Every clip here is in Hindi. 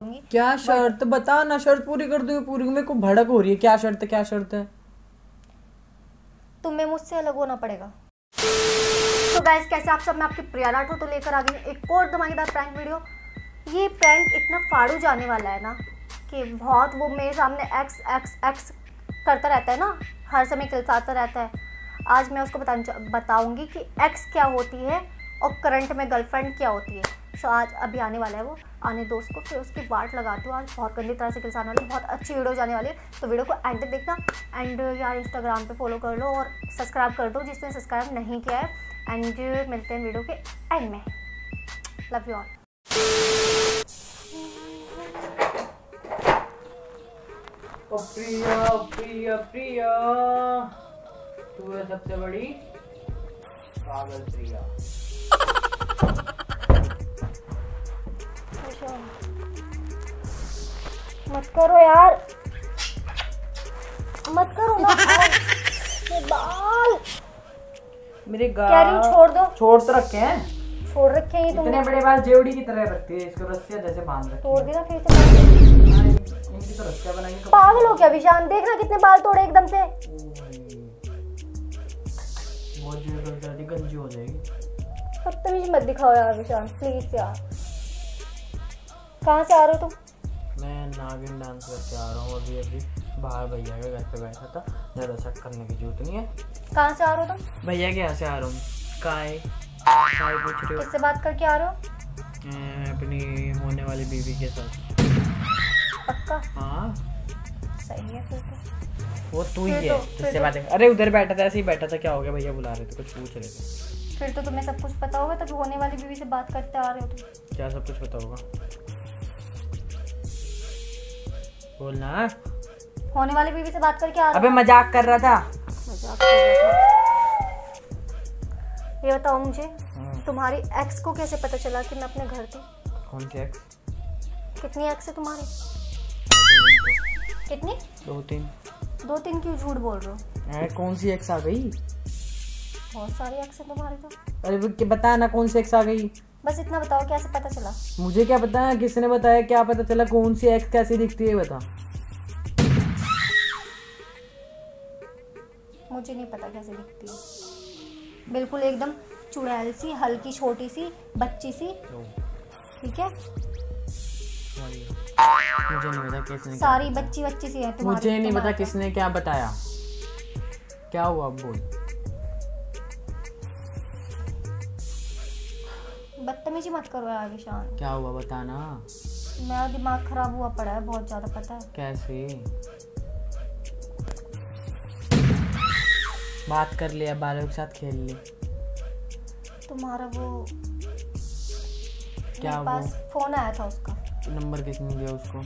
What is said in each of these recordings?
क्या शर्त बता ना, शर्त पूरी कर दूंगी पूरी। मेरे को भड़क हो रही है, क्या शर्त है, क्या शर्त है? तुम्हें मुझसे अलग होना पड़ेगा। तो गाइस कैसे आप सब, मैं आपकी प्रिया राठौर तो लेकर आ गई एक और धमाकेदार प्रैंक वीडियो। ये प्रैंक इतना फाड़ू जाने वाला है ना कि बहुत, वो मेरे सामने एक्स एक्स एक्स करता रहता है ना, हर समय किलसाता रहता है। आज मैं उसको बताऊंगी कि एक्स क्या होती है और करंट में गर्लफ्रेंड क्या होती है। सो आज अभी आने वाला है वो, आने दो उसको, फिर उसकी वाट लगाती हूँ। आज बहुत गंदी तरह से किलसाने वाली, बहुत अच्छी वीडियो जाने वाली है, तो वीडियो को एंड तक देखना। एंड यार इंस्टाग्राम पे फॉलो कर लो और सब्सक्राइब कर दो जिसने सब्सक्राइब नहीं किया है। एंड मिलते हैं वीडियो के एंड में। Love you all. Priya Priya Priya, तू है सबसे बड़ी पागल प्रिया। मत करो यार, मत करो ना। बाल मेरे गाल छोड़ दो। छोड़ तो रखे हैं, छोड़ रखे हैं तुमने। इतने बड़े बाल जेवड़ी की तरह रखती है, इसको रस्सियां जैसे बांध रखी। तोड़ दिया फिर से। इनकी तो रस्सियां बनाई। पागल हो क्या विशान, देखना कितने बाल तोड़े एकदम से। बहुत जल्दी गंजी हो जाएगी। बदतमीजी मत दिखाओ यार विशान, प्लीज यार। कहाँ से आ रहे हो तुम? मैं नागिन डांस करके आ रहा हूँ अभी अभी। बाहर भैया के घर पे बैठा था, ज़्यादा शक करने की जरूरत नहीं है। कहाँ से आ रहे हो तुम? भैया के यहाँ से आ रहा हूँ। काय पूछ रहे हो? किससे बात करके आ रहे हो? अपनी होने वाली बीवी के साथ। पक्का? हाँ सही है फिर तो। वो तू ही है जिससे बात है। अरे उधर बैठा था, ऐसे ही बैठा था। क्या हो गया? भैया बुला रहे थे, कुछ पूछ रहे थे। फिर तो तुम्हें सब कुछ पता होगा, तभी होने वाली बीवी से बात करते आ रहे हो तुम। क्या सब कुछ पता होगा? बोलना। होने वाली बीवी से बात करके आ रहे हो? अबे मजाक कर रहा था। मजाक कर रहा था। ये बताओ मुझे, तुम्हारी एक्स को कैसे पता चला कि मैं अपने घर थी? कौन सी एक्स? कितनी एक्स है तुम्हारी? कितनी? 2-3। 2-3 क्यों झूठ बोल रहे हो? अरे कौन सी एक्स आ गई? बहुत सारी एक्स है तुम्हारी तो। अरे बता ना, कौन सी एक्स आ गई? बस इतना बताओ, कैसे पता चला? मुझे क्या पता है, किसने बताया? क्या पता चला? कौन सी एक्स कैसी दिखती है बता। मुझे नहीं पता कैसे दिखती है। बिल्कुल एकदम चुड़ैल सी, हल्की छोटी सी बच्ची सी, ठीक है? मुझे नहीं पता किसने, सारी बच्ची सी है तुम्हारी। मुझे नहीं पता किसने क्या बताया। क्या हुआ बोल। बदतमीजी मत करो यार विशान। क्या हुआ बताना। मेरा दिमाग खराब हुआ पड़ा है बहुत ज्यादा, पता है? कैसे? बात कर लिया, बालों के साथ खेल ले। तुम्हारा वो क्या मेरे पास फोन आया था, उसका नंबर किसने दिया उसको?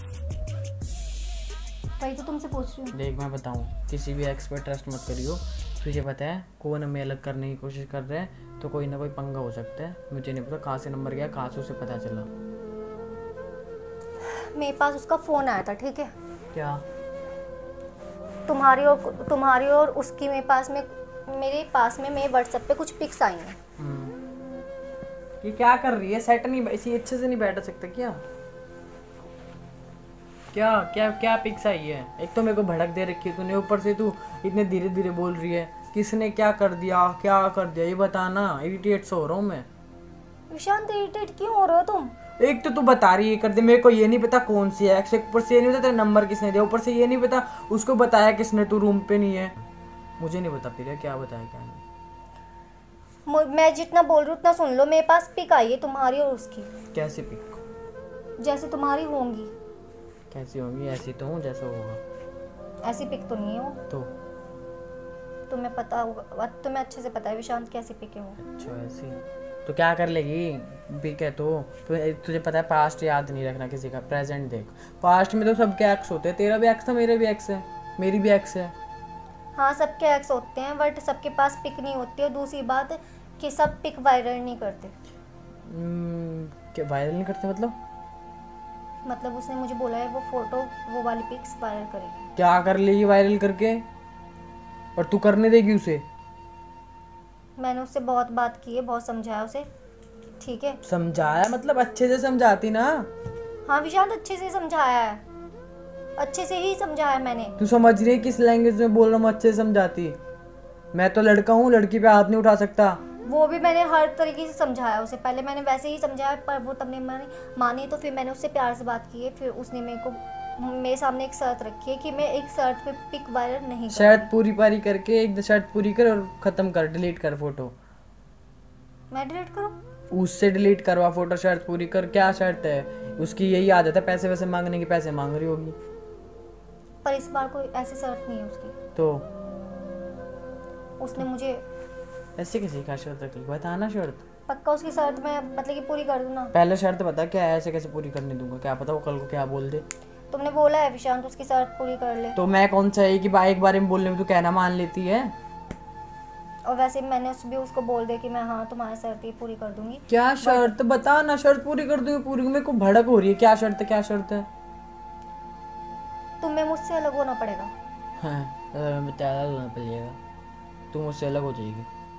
वही तो तुमसे पूछ रही हूँ। देख मैं बताऊँ, किसी भी एक्स पर ट्रस्ट मत करियो। तुझे पता है कौन हमें अलग करने की कोशिश कर रहे हैं, तो कोई ना कोई पंगा हो सकता है। मुझे नहीं पता कहाँ से नंबर गया, कहाँ से उसे पता चला। मेरे पास उसका फोन आया था, ठीक है? क्या? तुम्हारी और उसकी मेरे पास में मेरे व्हाट्सएप पे कुछ पिक्स आई हैं। ये क्या कर रही है? सेट नहीं, ऐसी अच्छे से नहीं बैठ सकते क्या? क्या क्या क्या पिक्स आई है? एक तो मेरे को भड़क दे रखी है तूने, ऊपर से तू इतने धीरे धीरे बोल रही है। किसने क्या कर दिया, क्या कर दिया ये बताना। इरिटेट से हो रहा हूँ मैं। विशांत इरिटेट क्यों हो रहे हो तुम? एक तो तू बता रही है कर दे, मेरे को ये नहीं पता कौन सी है एक्स। ऊपर से ये नहीं पता तेरा नंबर किसने दिया, ऊपर से ये नहीं पता उसको बताया किसने तू रूम पे नहीं है। मुझे नहीं पता फिर क्या बताया क्या नहीं। मैं जितना बोल रही हूँ उतना सुन लो। मेरे पास पिक आई है तुम्हारी और उसकी। कैसी पिक? जैसे तुम्हारी होंगी। कैसी होंगी? ऐसी तो हूँ जैसा होगा। ऐसी पिक तो नहीं हो तो तुम्हें पता होगा, तुम्हें अच्छे से पता है विशांत कैसी पिक है वो। अच्छा ऐसी तो क्या कर लेगी? पिक है तो तुझे पता है पास्ट याद नहीं रखना किसी का, प्रेजेंट देख। पास्ट में तो सबके एक्स होते हैं, तेरा भी एक्स था, मेरा भी एक्स है, मेरी भी एक्स है। हाँ सबके एक्स होते हैं, बट सबके पास पिक नहीं होती है। दूसरी बात कि सब पिक वायरल नहीं करते। क्या वायरल नहीं करते मतलब उसने मुझे बोला है वो फोटो, वो वाली पिक्स वायरल करेगी। क्या कर लेगी वायरल करके? और तू करने देगी उसे? मैंने उससे बहुत बात की है, बहुत समझाया उसे, ठीक है? समझाया मतलब अच्छे से समझाती ना। हाँ विशांत, अच्छे से समझाया है, अच्छे से ही समझाया मैंने। तू समझ रही है किस लैंग्वेज में बोल रहा हूँ अच्छे से समझाती? मैं तो लड़का हूँ, लड़की पे हाथ नहीं उठा सकता। वो भी मैंने हर तरीके से समझाया उसे, पहले मैंने वैसे ही समझाया पर वो तब नहीं मानी, तो फिर मैंने उससे प्यार से बात की है। फिर उसने मेरे सामने एक शर्त रखी है कि मैं एक शर्त पे पिक वायरल नहीं करूंगी। शर्त पूरी पारी करके एक शर्त पूरी कर और खत्म कर, डिलीट कर फोटो। मैं डिलीट करूं? उससे डिलीट करवा फोटो, शर्त पूरी कर। क्या शर्त है उसकी? यही आदत है पैसे वैसे मांगने की, पैसे मांग रही होगी। पर इस बार कोई ऐसी शर्त नहीं है उसकी। तो उसने मुझे ऐसे कैसे क्या शर्त रख ली? बता ना शर्त। पक्का उसकी शर्त मैं मतलब कि पूरी कर दूं ना। पहले शर्त बता क्या है, ऐसे कैसे पूरी करने दूंगा? क्या पता वो कल को क्या बोल दे। तुमने बोला है विशांत उसकी शर्त पूरी कर ले। तो मैं कौन सा है कि एक बारे में बोलने में तू कहना मान लेती है? और वैसे मैंने भी उसको बोल दिया कि मैं हाँ तुम्हारी शर्त पूरी कर दूंगी। क्या शर्त? बता ना। शर्त पूरी कर दूंगी पूरी? मेरे को भड़क हो रही है। क्या शर्त है, क्या शर्त है? तुम्हें मुझसे अलग होना पड़ेगा। हाँ ज्यादा होना पड़ेगा, तू मुझसे अलग हो जाएगी।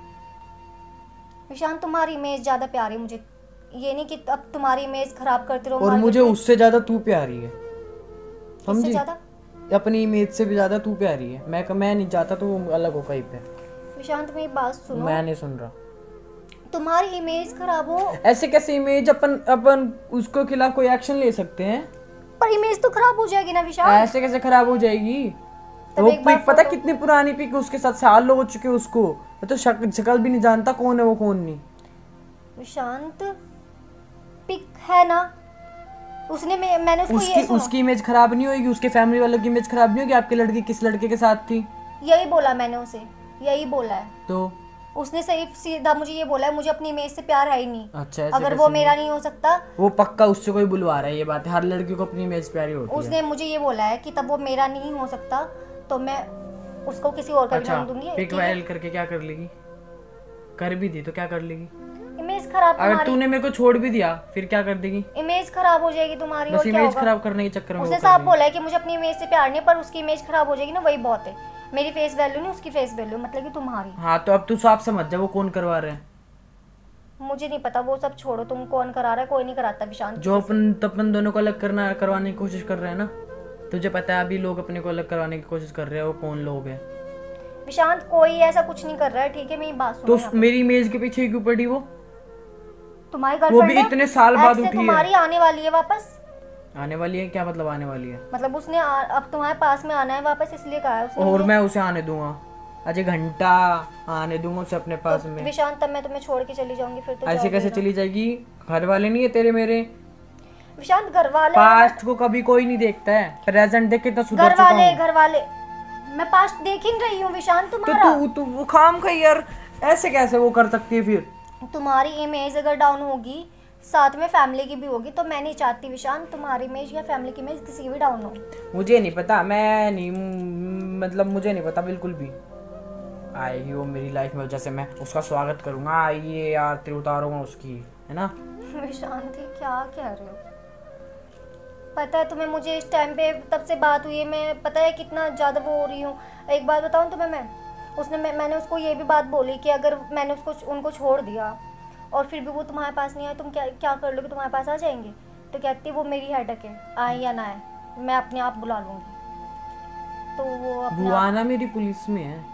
विशांत तुम्हारी इमेज ज्यादा प्यारी है मुझे, ये नहीं कि अब तुम्हारी इमेज खराब करते रहो। और मुझे उससे ज्यादा तू प्यारी है, समझी? ज्यादा अपनी इमेज से भी ज्यादा तू प्यारी है। मैं नहीं चाहता तू अलग हो कहीं पे। विशांत मेरी बात सुनो। मैं नहीं सुन रहा। तुम्हारी इमेज खराब हो? ऐसे कैसे इमेज? अपन उसको खिलाफ कोई एक्शन ले सकते हैं? पर इमेज तो खराब हो जाएगी ना विशांत। ऐसे कैसे खराब हो जाएगी? वो पिक पता कितनी पुरानी पिक, उसके साथ साल हो चुके उसको। मैं तो शक्ल भी नहीं जानता कौन है वो कौन नहीं। विशांत पिक है ना, उसने मैंने उसको उसकी इमेज खराब नहीं होगी? उसके फैमिली वालों की इमेज खराब नहीं होगी? आपकी लड़की किस लड़के के साथ थी? यही बोला मैंने उसे, यही बोला है। तो उसने सही सीधा मुझे ये बोला है, मुझे अपनी इमेज से प्यार है ही नहीं। अच्छा, अगर वो मेरा नहीं हो सकता। वो पक्का उससे कोई बुलवा रहा है, ये बात है। हर लड़की को अपनी इमेज प्यारी होती है। उसने मुझे ये बोला है कि तब वो मेरा नहीं हो सकता तो मैं उसको किसी और का नाम दूंगी। पिक वायरल करके क्या कर लेगी? कर भी दी तो क्या कर लेगी? इमेज खराब। अगर तूने मेरे को छोड़ भी दिया फिर क्या कर देगी? इमेज खराब हो जाएगी तुम्हारी। बस इमेज खराब करने के चक्कर में उसने साफ बोला है कि मुझे अपनी इमेज से प्यार नहीं है, पर उसकी इमेज खराब हो जाएगी ना, वही बहुत है। मेरी फेस वैल्यू नहीं, उसकी फेस वैल्यू, मतलब कि तुम्हारी। हाँ तो अब तू साफ समझ जा वो कौन करवा रहे हैं। मुझे नहीं पता, वो सब छोड़ो, तुम कौन करा रहा है, कोई नहीं कराता विशांत। जो अपन दोनों को अलग करवाने की कोशिश कर रहे हैं ना, तुझे पता है अभी लोग अपने को अलग करवाने की कोशिश कर रहे हैं। वो कौन लोग हैं? विशांत कोई ऐसा कुछ नहीं कर रहा है, ठीक है? मेरी बात सुनो। तो मेरी इमेज के पीछे क्यों पड़ी वो? तुम्हारी गर्लफ्रेंड वो भी इतने साल बाद उठी है। तुम्हारी आने वाली है वापस। आने वाली है? क्या मतलब आने वाली है? मतलब उसने अब तुम्हारे पास में आना है वापस, इसलिए कहा है उसने। और मैं उसे आने दूंगा? अजय घंटा आने दूंगा उसे अपने पास में। विशांत तब मैं तुम्हें छोड़ के चली जाऊंगी फिर तो। ऐसे कैसे चली जाएगी? घर वाले नहीं है तेरे मेरे? विशांत घर वाले, पास्ट को कभी कोई नहीं देखता है, प्रेजेंट देख कितना सुधर चुका हूं। घर वाले मैं पास्ट देख ही रही हूँ विशांत तुम्हारा। तो तू वो खाम खा यार, ऐसे कैसे वो कर सकती है? फिर तुम्हारी इमेज अगर डाउन होगी साथ में फैमिली की भी होगी, तो मैं नहीं चाहती विशांत तुम्हारी इमेज या फैमिली की इमेज किसी की भी डाउन हो। मुझे नहीं पता, मैं नहीं, मतलब मुझे नहीं पता बिल्कुल भी। आएगी वो मेरी लाइफ में, जैसे मैं उसका स्वागत करूंगा। आइए यार, तेरे उतारूंगा उसकी, है ना? विशांत क्या कह रहे हो? पता है तुम्हें, मुझे इस टाइम पे तब से बात हुई है, मैं पता है कितना ज़्यादा वो हो रही हूँ। एक बात बताऊँ तुम्हें, मैंने उसको ये भी बात बोली कि अगर मैंने उनको छोड़ दिया और फिर भी वो तुम्हारे पास नहीं आए, तुम क्या कर लोगे? तुम्हारे पास आ जाएंगे? तो कहती वो मेरी हेडेक है, आए या ना आए मैं अपने आप बुला लूँगी। तो वो बुआना मेरी पुलिस में है।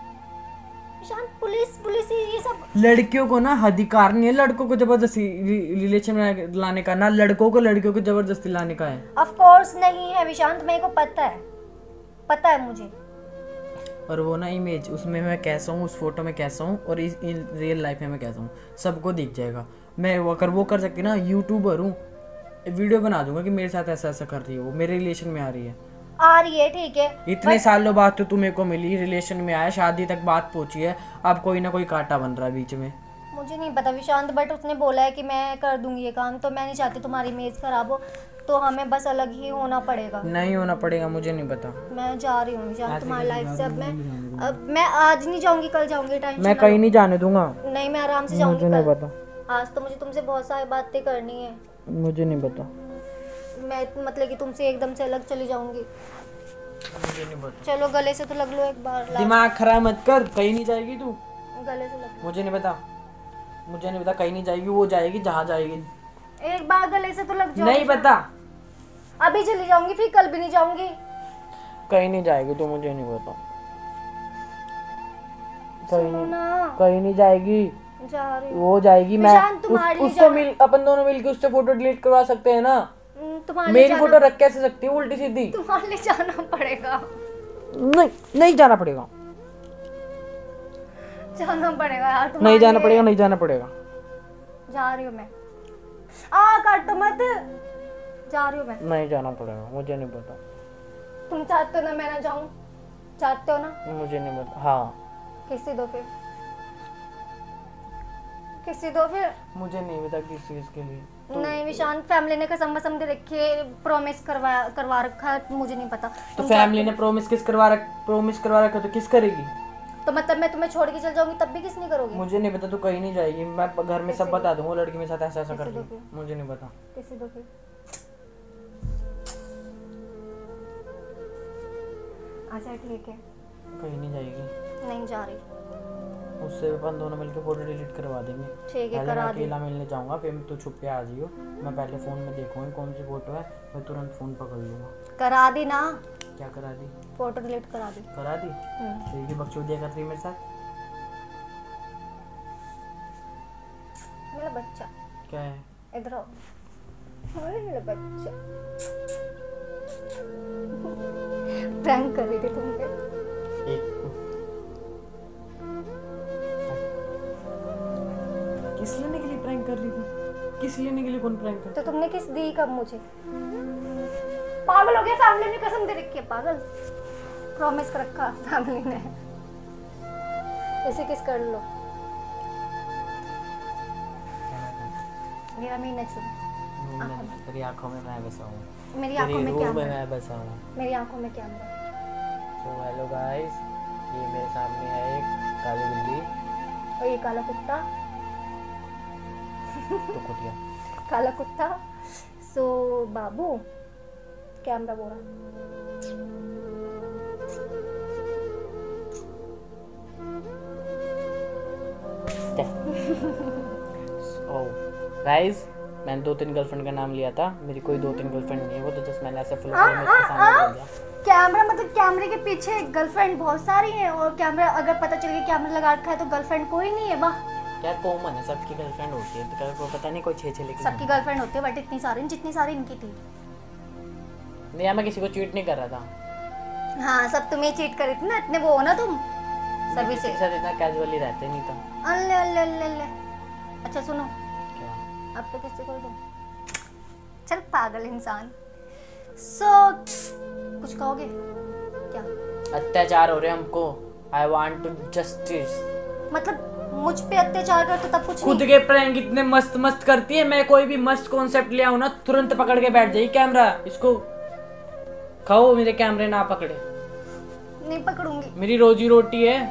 पुलिस ये सब लड़कियों को ना अधिकार नहीं है लड़कों को जबरदस्ती रिलेशन में लाने का, ना लड़कों को लड़कियों को जबरदस्ती लाने का है। ऑफ कोर्स नहीं है विशांत, मेरे को पता है मुझे। और वो ना इमेज, उसमें मैं कैसा हूँ, उस फोटो में कैसा हूँ, और इस रियल लाइफ में मैं कैसा हूँ, सबको दिख जाएगा। मैं अगर वो कर सकती ना, यूट्यूबर हूँ, वीडियो बना दूंगा कि मेरे साथ ऐसा ऐसा कर रही है, वो मेरे रिलेशन में आ रही है, ठीक है। इतने सालों बाद तो तुम्हें को मिली, रिलेशन में आया, शादी तक बात पहुंची है, अब कोई ना कोई कांटा बन रहा है बीच में। मुझे नहीं पता विशांत, बट उसने बोला है कि मैं कर दूंगी ये काम, तो मैं नहीं चाहती तुम्हारी इमेज खराब हो, तो हमें बस अलग ही होना पड़ेगा। नहीं होना पड़ेगा, मुझे नहीं पता। मैं जा रही हूँ विशांत तुम्हारी लाइफ से। अब मैं आज नहीं जाऊंगी, कल जाऊंगी। टेंशन मैं कहीं नहीं जाने दूंगा। नहीं, मैं आराम से जाऊंगी। मुझे नहीं पता। आज तो मुझे तुमसे बहुत सारी बातें करनी है। मुझे नहीं पता। मैं मतलब कि तुमसे एकदम से अलग चली जाऊंगी। मुझे नहीं पता। चलो गले से तो लग लो एक बार। दिमाग खराब मत कर, कहीं नहीं जाएगी तू। गले से लग। मुझे नहीं पता, कहीं नहीं जाएगी, वो जाएगी जहाँ जाएगी। एक बार गले से तो लग जाओ। नहीं पता, अभी चली जाऊंगी फिर कल भी नहीं जाऊंगी। कहीं नहीं जाएगी तो मुझे नहीं पता। सुनो ना, कहीं नहीं जाएगी। जा रही हूँ। वो जाएगी। मैं विशान, तुम्हारे लिए उसको मिल अपन दोनों मिलके उससे फोटो डिलीट करवा सकते हैं ना। तुम्हारे लिए मेरी फोटो रख कैसे सकती है उल्टी सीधी? तुम्हारे लिए जाना पड़ेगा। नहीं नहीं जाना पड़ेगा। जाना पड़ेगा यार। नहीं जाना पड़ेगा, नहीं जाना पड़ेगा। जा रही हूँ मैं। काटो मत। जा रही हूँ मैं। नहीं जाना पड़ेगा, मुझे नहीं पता। तुम चाहते हो ना मैं ना जाऊँ? चाहते हो ना? मुझे नहीं पता। हाँ किसी दो फिर, किसी दो फिर। मुझे नहीं पता किस चीज के लिए। नहीं विशान, फैमिली ने कसम वसम दे रखी है, प्रॉमिस करवा रखा है, मुझे नहीं पता। तो फैमिली ने प्रॉमिस करवा रखा तो किस करेगी? तो मतलब मैं तुम्हें छोड़ के चल जाऊंगी तब भी किस नहीं करोगी? मुझे नहीं पता, तू कहीं नहीं जाएगी। मैं घर में सब बता दूंगा लड़की मेरे साथ ऐसा ऐसा कर रही। मुझे नहीं पता। किसी दो फिर। अच्छा ठीक है। कहीं नहीं जाएगी। नहीं जा रही। उससे अपन दोनों मिलकर फोटो डिलीट करवा देंगे। ठीक है, पहले करा मैं दे। अकेला मिलने जाऊंगा, फिर तू छुप के आ जाइयो। मैं पहले फोन में देखूंगा कौन सी फोटो है, मैं तुरंत फोन पकड़ लूंगा। करा दी ना? क्या करा दी? फोटो डिलीट करा दी। करा दी? तो ये बकचोदिया कर रही मेरे साथ। मेरा बच्चा क्या है? इधर आओ। अरे मेरा बच्चा प्रैंक कर रही थी तुम पे। किस लेने के लिए प्रैंक कर रही थी? किस लेने के लिए? कौन प्रैंक कर? तो तुमने किस दी कब मुझे? पागल हो गया, फैमिली ने कसम दे रखी है। पागल, प्रॉमिस कर रखा फैमिली ने। ऐसे किस कर लो। मेरा मीन चुन। तेरी आंखों में मैं बसा हूँ। मेरी आंखों में क्या मैं बसा हूँ। मेरी आंखों में क्या है? तो हेलो गाइस, ये मेरे सामने है एक काली बिल्ली और ये काला कुत्ता। तो कुटिया। काला कुत्ता। सो बाबू कैमरा बोला। गाइस, मैंने 2-3 गर्लफ्रेंड का नाम लिया था। मेरी कोई 2-3 गर्लफ्रेंड नहीं है, वो तो जस्ट मैंने ऐसे फिल्म में इसके सामने बोल दिया। कैमरा मतलब कैमरे के पीछे गर्लफ्रेंड बहुत सारी हैं, और कैमरा अगर पता चल गया कैमरा लगा रखा है तो गर्लफ्रेंड कोई नहीं है। वाह यार, कॉमन है, सबकी गर्लफ्रेंड होती है। तो को पता नहीं कोई 6 लेके सबकी गर्लफ्रेंड होती है, बट इतनी सारी जितनी सारी इनकी थी। नहीं यार, मैं किसी को चीट नहीं कर रहा था। हाँ, सब तुम्हें चीट करी थी ना, इतने वो हो ना तुम सभी से। सर इतना कैजुअली रहते नहीं था। अल्ले अल्ले अल्ले अल्ले। अच्छा सुनो, क्या? अब तो किससे कर दूं? चल पागल इंसान। कुछ कहोगे क्या? अत्याचार हो रहे हमको। I want to justice. मतलब मुझ पे अत्याचार करते तब कुछ खुद नहीं? के प्रैंक इतने मस्त मस्त करती है। मैं कोई भी मस्त कॉन्सेप्ट ले आऊं ना, तुरंत पकड़ के बैठ जाएगी कैमरा। इसको खाओ, मेरे कैमरे ना पकड़े। नहीं पकड़ूंगी। मेरी रोजी रोटी है।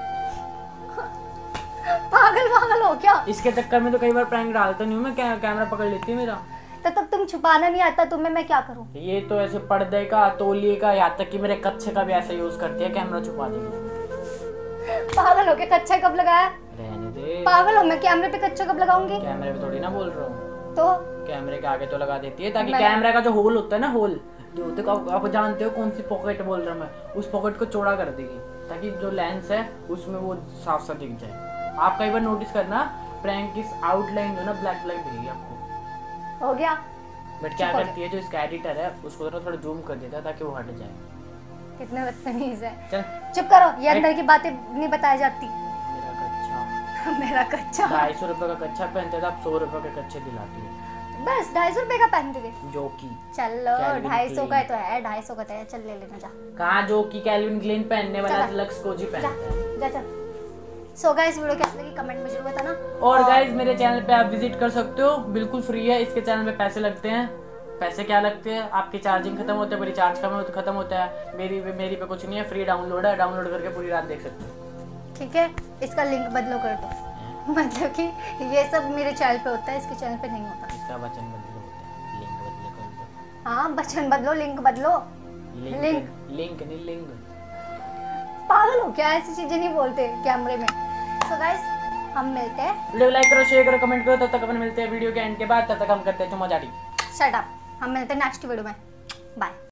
पागल पागल हो क्या? इसके चक्कर में तो कई बार प्रैंक डालता नहीं हूँ मैं, कैमरा पकड़ लेती है मेरा। तो तब तुम छुपाना नहीं आता तुम्हें, मैं क्या करूं? ये तो ऐसे पर्दे का, तौलिए का, यहाँ तक कि मेरे कच्चे का भी ऐसा यूज करती है, कैमरा छुपा देगी। पागल हो क्या? कच्चा कब लगाया? रहने दे। पागल हो, मैं कैमरे पे कच्चा कब लगाऊंगी? कैमरे पे थोड़ी ना बोल रहा हूँ। तो कैमरे के आगे तो लगा देती है, ताकि कैमरा का जो होल होता है ना, होल जो होते हैं, आप जानते हो कौन सी पॉकेट बोल रहा हूँ मैं, उस पॉकेट को चौड़ा कर देगी, ताकि जो लेंस है उसमें वो साफ साफ दिख जाए। आप कई बार नोटिस करना, प्रैंक की आउटलाइन जो ना ब्लैक ब्लैक दिखेगी आपको। हो गया। बट क्या करती है, जो इसका एडिटर है उसको थोड़ा जूम कर देता है ताकि वो हट जाए। कितने बदतमीज है। चल चुप करो, ये अंदर की बातें नहीं बताई जाती। मेरा कच्चा मेरा कच्चा 250 रुपए का कच्चा पहनते थे, आप 100 रुपए के कच्चे दिलाती है। बस 250 रुपए का पहनते थे। जो की चलो Calvin 250 का Klein। तो है, 250 का तो है, चल ले लेना जा। कहाँ जो की कैल्विन क्लीन पहनने वाला चल। लक्स को जी जा पहनता है। जा चल। सो गाइस, वीडियो कैसी लगी कमेंट में जरूर बताना। और गाइज, मेरे चैनल पे आप विजिट कर सकते हो, बिल्कुल फ्री है। इसके चैनल पे पैसे लगते हैं। पैसे क्या लगते हैं? आपकी चार्जिंग खत्म होता है, रिचार्ज खत्म होता है। मेरी पे कुछ नहीं है, फ्री डाउनलोड है, डाउनलोड करके पूरी रात देख सकते हो। ठीक है, इसका लिंक बदलो कर दो। मतलब कि ये सब मेरे चैनल पे होता है, इसके चैनल पे नहीं होता। इसका वचन बदलो होता है, लिंक बदलो कर दो। हाँ, वचन बदलो, लिंक बदलो। लिंक नहीं, लिंक। पागल हो क्या? ऐसी चीजें नहीं बोलते कैमरे में। तो गाइस, हम मिलते हैं। वीडियो लाइक करो, शेयर करो, कमेंट करो। तब तक अपन मिलते हैं वीडियो के एंड के बाद। तब तक हम करते हैं चुम्मा चाटी। Shut up. हम मिलते हैं नेक्स्ट वीडियो में। बाय।